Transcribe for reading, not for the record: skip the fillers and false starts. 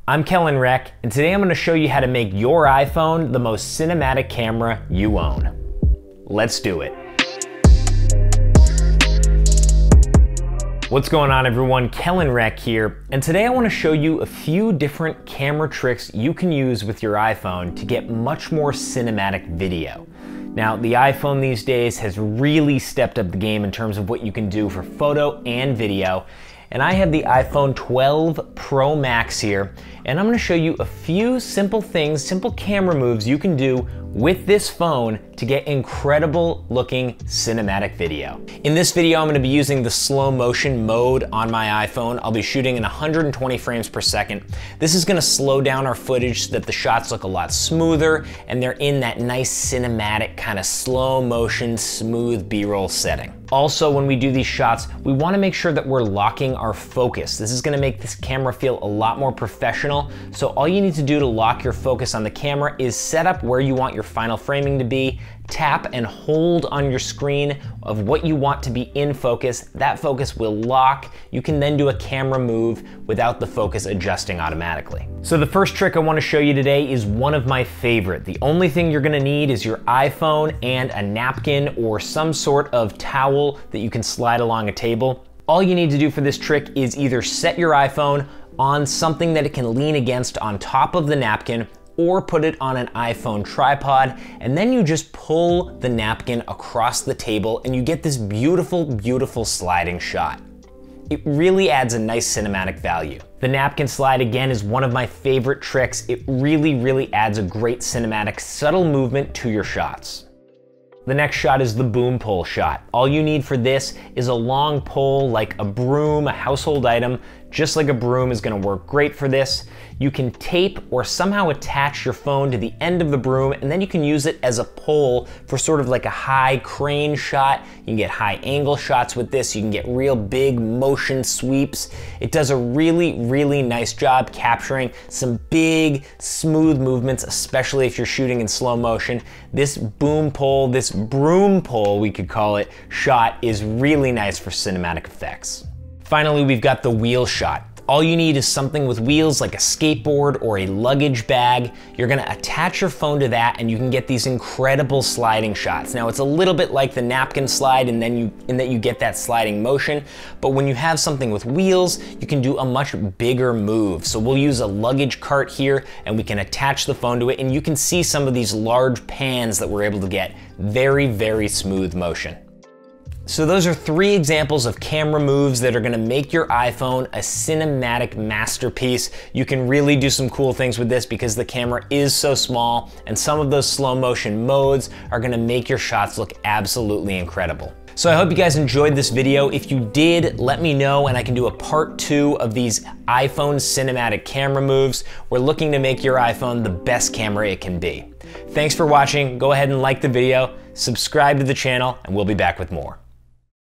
I'm Kellen Reck, and today I'm going to show you how to make your iPhone the most cinematic camera you own. Let's do it. What's going on, everyone? Kellen Reck here, and today I want to show you a few different camera tricks you can use with your iPhone to get much more cinematic video. Now, the iPhone these days has really stepped up the game in terms of what you can do for photo and video. And I have the iPhone 12 Pro Max here, and I'm gonna show you a few simple things, simple camera moves you can do with this phone to get incredible looking cinematic video. In this video, I'm gonna be using the slow motion mode on my iPhone. I'll be shooting in 120 frames per second. This is gonna slow down our footage so that the shots look a lot smoother and they're in that nice cinematic kind of slow motion, smooth B-roll setting. Also, when we do these shots, we wanna make sure that we're locking our focus. This is gonna make this camera feel a lot more professional. So all you need to do to lock your focus on the camera is set up where you want your final framing to be, tap and hold on your screen of what you want to be in focus. That focus will lock. You can then do a camera move without the focus adjusting automatically. So the first trick I want to show you today is one of my favorite. The only thing you're gonna need is your iPhone and a napkin or some sort of towel that you can slide along a table. All you need to do for this trick is either set your iPhone on something that it can lean against on top of the napkin, or put it on an iPhone tripod, and then you just pull the napkin across the table and you get this beautiful, beautiful sliding shot. It really adds a nice cinematic value. The napkin slide, again, is one of my favorite tricks. It really adds a great cinematic, subtle movement to your shots. The next shot is the boom pole shot. All you need for this is a long pole like a broom, a household item. Just like a broom is gonna work great for this. You can tape or somehow attach your phone to the end of the broom, and then you can use it as a pole for sort of like a high crane shot. You can get high angle shots with this. You can get real big motion sweeps. It does a really nice job capturing some big, smooth movements, especially if you're shooting in slow motion. This boom pole, this broom pole, we could call it, shot is really nice for cinematic effects. Finally, we've got the wheel shot. All you need is something with wheels like a skateboard or a luggage bag. You're gonna attach your phone to that and you can get these incredible sliding shots. Now, it's a little bit like the napkin slide in that you get that sliding motion, but when you have something with wheels, you can do a much bigger move. So we'll use a luggage cart here and we can attach the phone to it, and you can see some of these large pans that we're able to get. Very smooth motion. So those are 3 examples of camera moves that are gonna make your iPhone a cinematic masterpiece. You can really do some cool things with this because the camera is so small, and some of those slow motion modes are gonna make your shots look absolutely incredible. So I hope you guys enjoyed this video. If you did, let me know and I can do a part 2 of these iPhone cinematic camera moves. We're looking to make your iPhone the best camera it can be. Thanks for watching. Go ahead and like the video, subscribe to the channel, and we'll be back with more.